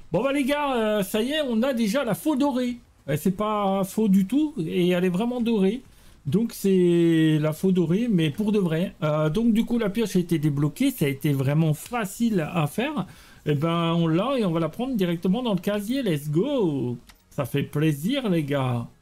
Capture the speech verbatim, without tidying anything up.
Bon bah les gars, euh, ça y est, on a déjà la faux dorée. Euh, c'est pas faux du tout, et elle est vraiment dorée. Donc c'est la faux dorée, mais pour de vrai. Euh, donc du coup la pioche a été débloquée, ça a été vraiment facile à faire. Et ben on l'a et on va la prendre directement dans le casier, let's go. Ça fait plaisir les gars.